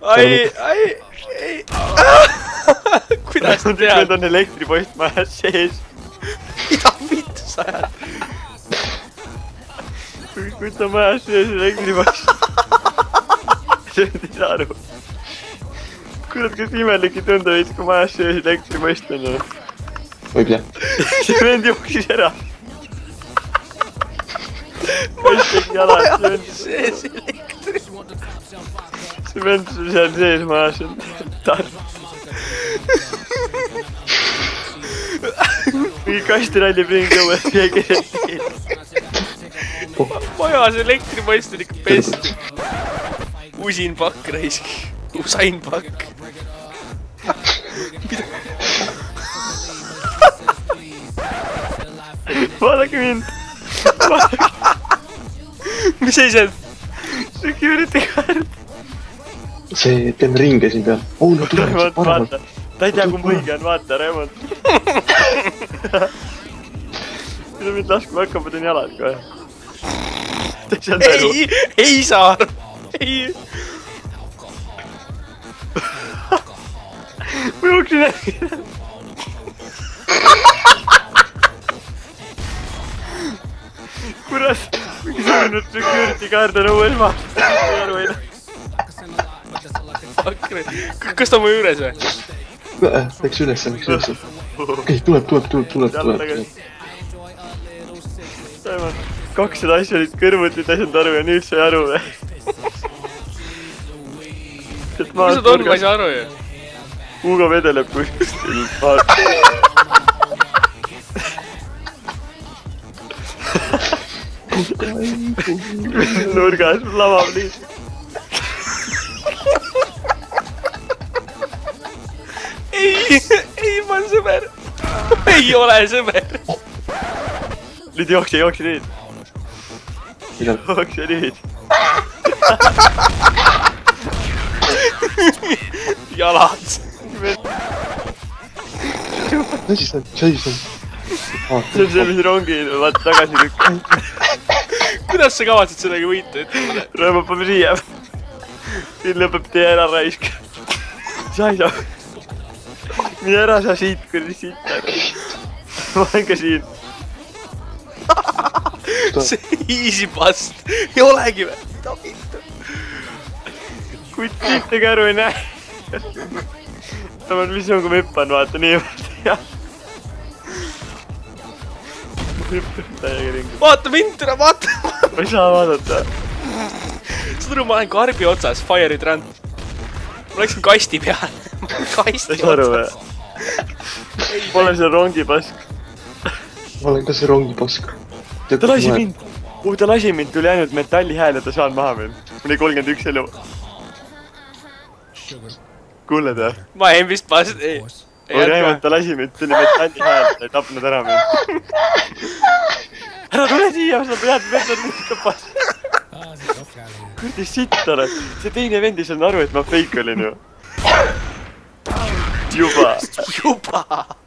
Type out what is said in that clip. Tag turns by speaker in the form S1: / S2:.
S1: ai. Kuidas sa tead?
S2: Need on elektripost majas sees.
S1: Mida vittu sa ajad?
S2: Kui ta majas sees elektripost. See ei saa aru. Kurat, kas imelik ei tundu veits, kui majas sees elektripost on ju?
S3: Võib jah.
S2: See vend jooksis ära. Post tegi jala,
S1: Sees elektri.
S2: see vend seal sees majas on tarv. Mingi kastiralli ringi õues keegi esil.
S1: Majas elektripost on ikka best. Usin pakk raisk. Usain pakk.
S2: Vaadake mind.
S1: Mis seised?
S2: Security card.
S3: See teeme ringe siin peal. No tuleb
S2: Raimond, vaata. Ta ei tea, kumb õige on, vaata, Raimond. Mida mind laskma hakkab, ma teen jalad kohe. Ta ei saanud aru.
S1: Ei saa aru. Ei.
S2: Ma jooksin äkki. Kurat, mingi suunud security card on õues maas. Ei aru ei näe.
S1: Kas ta on mu juures või?
S3: Läks ülesse. Okei, tuleb.
S2: Raimond, 200 asja olid kõrvuti, ta ei saanud aru ja nüüd sai aru või?
S1: Mis sa toon, ma ei saa aru ju?
S2: Hugo vedeleb kuskil maas. Nurgas lavab lihtsalt.
S1: Ei, ma olen sõber. Ei ole sõber.
S2: Nüüd jookse nüüd. Jookse nüüd.
S1: Jalad.
S3: Mis see on?
S2: See on see, mis rongi vaata tagasi lükkab.
S1: Kuidas sa kavatsed sellega võita?
S2: Raimond, paneme siia. Siin lõpeb tee ära raisk. Sa ei saa. Mine ära sa siit, kurdi siit ära. Ma olen ka siin.
S1: See easy past. Ei olegi või? Mida vittu?
S2: Kuid siit ega aru ei näe. Mis on, kui ma hüppan, vaata niimoodi. Ma hüppan täiega ringi.
S1: Vaata mind täna, vaata!
S2: Ma ei saa vaadata.
S1: Saad aru, ma olen karbi otsas, Fire Hydrant. Ma läksin kasti peale. Kasti otsas.
S2: Ma olen seal rongipask.
S3: Ma olen ka see rongipask.
S2: Ta lasi mind. Ta lasi mind, tuli ainult metalli hääl ja ta saanud maha meil. Mul oli 31 elu. Kuuled või?
S1: Ma ei vist past...
S2: Oi Raimond, ta lasi mind, tuli metalli hääl, ta ei tapnud ära mind. Ära tule siia, sa pead nüüd kapas. Kurdi sitt oled. See teine vend ei saanud aru, et ma fake olin ju. Juba.